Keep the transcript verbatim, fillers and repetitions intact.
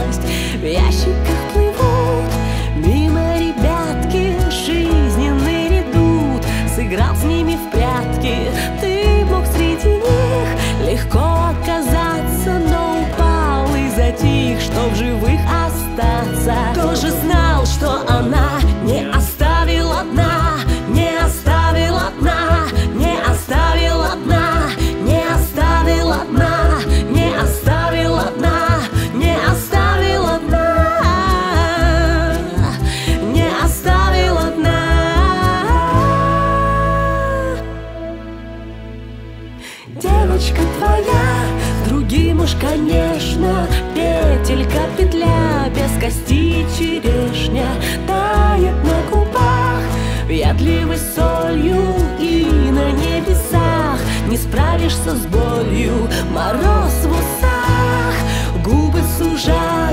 злость. В ящиках плывут мимо ребятки, жизненный редут сыграл с ними в прятки. Ты мог среди них легко оказаться, но упал и затих, чтоб в живых остаться. Тоже знал, что она не оставила дна, не оставила дна, не оставила дна, не оставила дна, не оставила дна, не оставила дна, не оставила дна. Девочка твоя, другим уж, конечно, петелька, петля, без кости черешня тает на губах въедливой солью, и на небесах не справишься с болью. Мороз в усах, губы сужают,